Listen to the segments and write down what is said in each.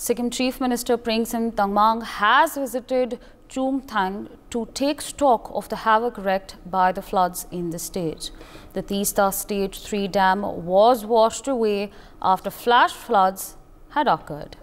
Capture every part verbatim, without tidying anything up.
Sikkim Chief Minister Prem has visited Chungthang to take stock of the havoc wreaked by the floods in the state. The Tista Stage three dam was washed away after flash floods had occurred.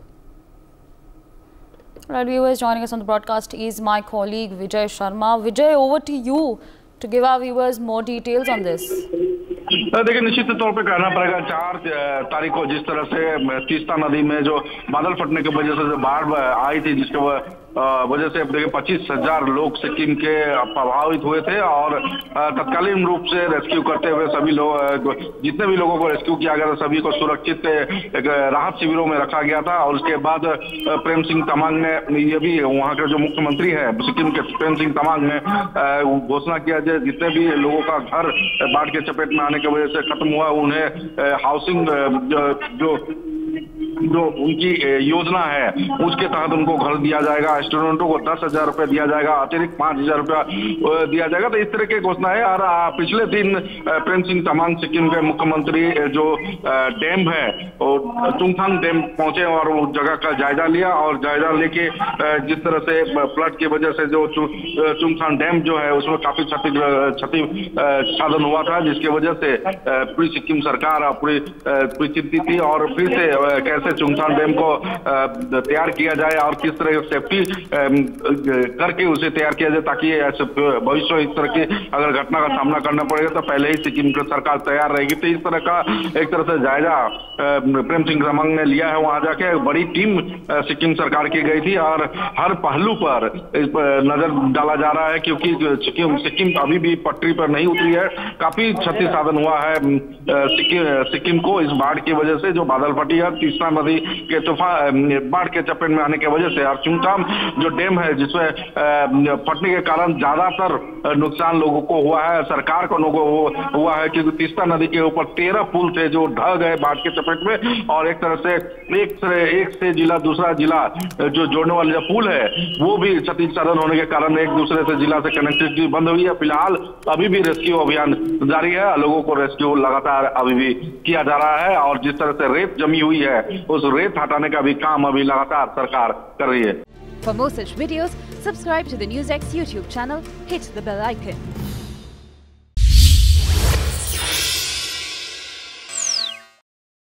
Right, viewers, joining us on the broadcast is my colleague Vijay Sharma. Vijay, over to you to give our viewers more details on this. देखिए, निश्चित तौर पे कहना पड़ेगा चार तारीख को जिस तरह से तीस्ता नदी में जो बादल फटने की वजह से जो बाढ़ आई थी, जिसके वजह से देखिए पच्चीस हजार लोग सिक्किम के प्रभावित हुए थे और तत्कालीन रूप से रेस्क्यू करते हुए सभी लोग जितने भी लोगों को रेस्क्यू किया गया था सभी को सुरक्षित एक राहत शिविरों में रखा गया था। और उसके बाद प्रेम सिंह तमांग ने ये भी, वहाँ के जो मुख्यमंत्री है सिक्किम के प्रेम सिंह तमांग ने घोषणा किया कि जितने भी लोगों का घर बाढ़ के चपेट में आने की वजह से खत्म हुआ, उन्हें हाउसिंग जो जो उनकी योजना है उसके तहत उनको घर दिया जाएगा। स्टूडेंटों को दस हजार रुपये दिया जाएगा, अतिरिक्त पांच हजार रुपया दिया जाएगा। तो इस तरह की घोषणा है। और पिछले दिन प्रेम सिंह तमांग सिक्किम के मुख्यमंत्री जो डैम है और चुंगथांग डैम पहुंचे और उस जगह का जायजा लिया और जायजा लेके जिस तरह से फ्लड की वजह से जो चुंगथांग डैम जो है उसमें काफी क्षति क्षति साधन हुआ था, जिसकी वजह से पूरी सिक्किम सरकार पूरी पूरी चिंतित थी और फिर से कैसे चुंगथांग डैम को तैयार किया जाए और किस तरह सेफ्टी करके उसे तैयार किया जाए ताकि भविष्य में इस तरह की अगर घटना का सामना करना पड़ेगा तो पहले ही सिक्किम की सरकार तैयार रहेगी। तो इस तरह का एक तरह से जायजा प्रेम सिंह तमांग ने लिया है। वहां जाके बड़ी टीम सिक्किम सरकार की गई थी और हर पहलू पर नजर डाला जा रहा है, क्योंकि सिक्किम सिक्किम अभी भी पटरी पर नहीं उतरी है। काफी क्षति साधन हुआ है सिक्किम सिक्किम को इस बाढ़ की वजह से जो बादल फटी है तीस्ता नदी के तूफान बाढ़ के चपेट में आने की वजह से। और चुंगथांग जो डैम है जिसमें फटने के कारण ज्यादातर नुकसान लोगों को हुआ है, सरकार को हुआ है, क्योंकि तीस्ता नदी के ऊपर तेरह पुल थे जो ढह गए बाढ़ के चपेट में। और एक तरह से एक से एक से जिला दूसरा जिला जो जोड़ने वाले जो पुल है वो भी क्षति साधन होने के कारण एक दूसरे से जिला से कनेक्टिविटी बंद हुई है। फिलहाल अभी भी रेस्क्यू अभियान जारी है, लोगों को रेस्क्यू लगातार अभी भी किया जा रहा है। और जिस तरह से रेत जमी हुई है उस रेत हटाने का भी काम अभी लगातार सरकार कर रही है। For more such videos, subscribe to the NewsX YouTube channel, hit the bell icon.